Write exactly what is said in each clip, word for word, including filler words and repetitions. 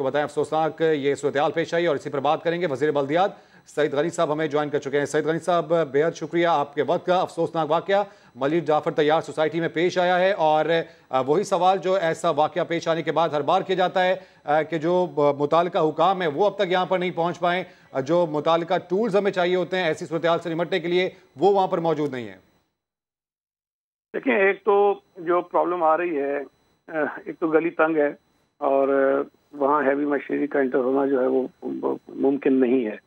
आपको बताएं अफसोसनाक ये सूरत-ए-हाल पेश आई और इसी पर बात करेंगे। वज़ीर बल्दियात सईद गनी साहब हमें ज्वाइन कर चुके हैं। सईद गनी साहब, बेहद शुक्रिया आपके वक्त का। अफसोसनाक वाक़या मलिक जाफ़र तैयार सोसाइटी में पेश आया है और वही सवाल जो ऐसा वाक़या पेश आने के बाद हर बार किया जाता है कि जो मुतालिका हुकाम है वो अब तक यहाँ पर नहीं पहुँच पाए, जो मुतालिका टूल्स हमें चाहिए होते हैं ऐसी सूरत-ए-हाल से निपटने के लिए वो वहाँ पर मौजूद नहीं है। देखिए, एक तो जो प्रॉब्लम आ रही है, एक तो गली तंग है और वहाँ हैवी मशीनरी का इंटर होना जो है वो मुमकिन नहीं है।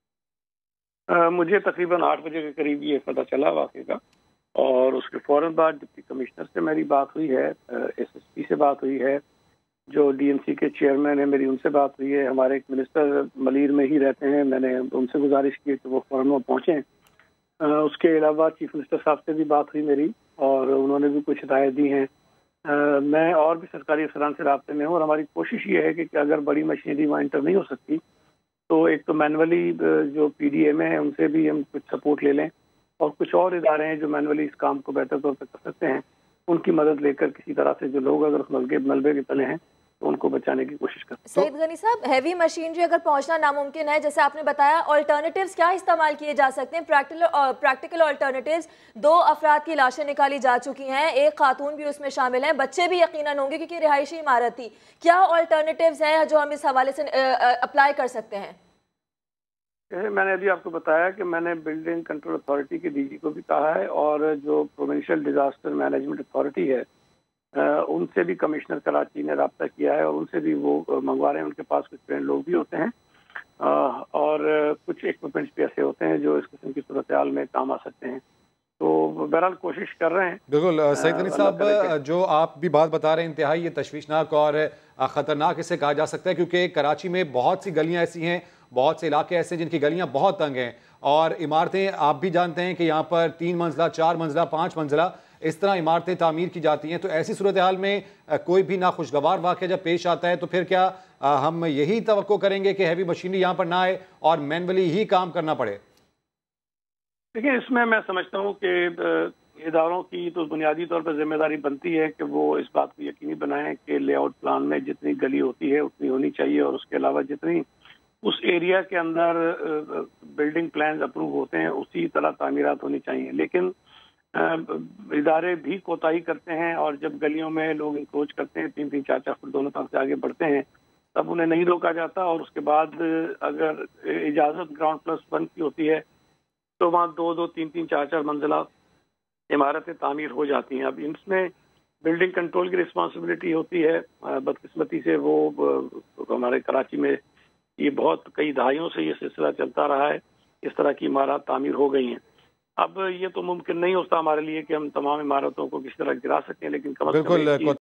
आ, मुझे तकरीबन आठ बजे के करीब ये पता चला वाक़े का और उसके फ़ौरन बाद डिप्टी कमिश्नर से मेरी बात हुई है, एसएसपी से बात हुई है, जो डीएमसी के चेयरमैन है मेरी उनसे बात हुई है, हमारे एक मिनिस्टर मलीर में ही रहते हैं, मैंने उनसे गुजारिश की कि वो फ़ौरन वहाँ पहुँचें। उसके अलावा चीफ मिनिस्टर साहब से भी बात हुई मेरी और उन्होंने भी कुछ हिदायत दी हैं। Uh, मैं और भी सरकारी अफसरान से राब्ते में हूँ और हमारी कोशिश ये है कि, कि अगर बड़ी मशीनरी वहाँ इंटर नहीं हो सकती तो एक तो मैनुअली जो पीडीएम है उनसे भी हम कुछ सपोर्ट ले लें और कुछ और इदारे हैं जो मैनुअली इस काम को बेहतर तौर पर कर सकते हैं, उनकी मदद लेकर किसी तरह से जो लोग अगर मलबे मलबे के तले हैं तो उनको बचाने की कोशिश करते हैं। सईद गनी साहब, हैवी मशीनरी अगर पहुंचना नामुमकिन है, जैसे आपने बताया, अल्टरनेटिव्स क्या इस्तेमाल किए जा सकते हैं? प्रैक्टिकल प्रैक्टिकल अल्टरनेटिव्स, दो अफराद की लाशें निकाली जा चुकी हैं, एक खातून भी उसमें शामिल हैं, बच्चे भी यकीनन होंगे क्योंकि रिहायशी इमारत थी। क्या अल्टरनेटिव्स हैं जो हम इस हवाले से अप्लाई कर सकते हैं? मैंने अभी आपको बताया कि मैंने बिल्डिंग कंट्रोल अथॉरिटी के डीजी को भी कहा है और जो प्रोविंशियल डिजास्टर मैनेजमेंट अथॉरिटी है उनसे भी कमिश्नर कराची ने रब्ता किया है और उनसे भी वो मंगवा रहे हैं। उनके पास कुछ ट्रेन लोग भी होते हैं और कुछ इक्विपमेंट्स भी ऐसे होते हैं जो इस किस्म की सूरत-ए-हाल में काम आ सकते हैं। तो बहरहाल कोशिश कर रहे हैं। बिल्कुल सईद गनी साहब, जो आप भी बात बता रहे हैं इंतहाई ये तशवीशनाक और ख़तरनाक इसे कहा जा सकता है क्योंकि कराची में बहुत सी गलियाँ ऐसी हैं, बहुत से इलाके ऐसे हैं जिनकी गलियाँ बहुत तंग हैं और इमारतें आप भी जानते हैं कि यहाँ पर तीन मंजिला, चार मंजिला, पाँच मंजिला इस तरह इमारतें तामीर की जाती हैं। तो ऐसी सूरत हाल में कोई भी नाखुशगवार वाक़या जब पेश आता है तो फिर क्या हम यही तवक्को करेंगे कि हैवी मशीनरी यहाँ पर ना आए और मैनुअली ही काम करना पड़े? देखिए, इसमें मैं समझता हूँ कि इदारों की तो बुनियादी तौर पर जिम्मेदारी बनती है कि वो इस बात को यकीनी बनाएं कि लेआउट प्लान में जितनी गली होती है उतनी होनी चाहिए और उसके अलावा जितनी उस एरिया के अंदर बिल्डिंग प्लान अप्रूव होते हैं उसी तरह तामीरात होनी चाहिए। लेकिन इदारे भी कोताही करते हैं और जब गलियों में लोग इंक्रोच करते हैं, तीन तीन चार चार फुट दोनों तरफ से आगे बढ़ते हैं, तब उन्हें नहीं रोका जाता और उसके बाद अगर इजाज़त ग्राउंड प्लस वन की होती है तो वहाँ दो दो तीन तीन चार चार मंजिला इमारतें तामीर हो जाती हैं। अब इसमें बिल्डिंग कंट्रोल की रिस्पॉन्सिबिलिटी होती है। बदकिस्मती से वो हमारे कराची में ये बहुत कई दहाइयों से ये सिलसिला चलता रहा है, इस तरह की इमारत तामीर हो गई हैं। अब ये तो मुमकिन नहीं होता हमारे लिए कि हम तमाम इमारतों को किसी तरह गिरा सकें, लेकिन कम से कम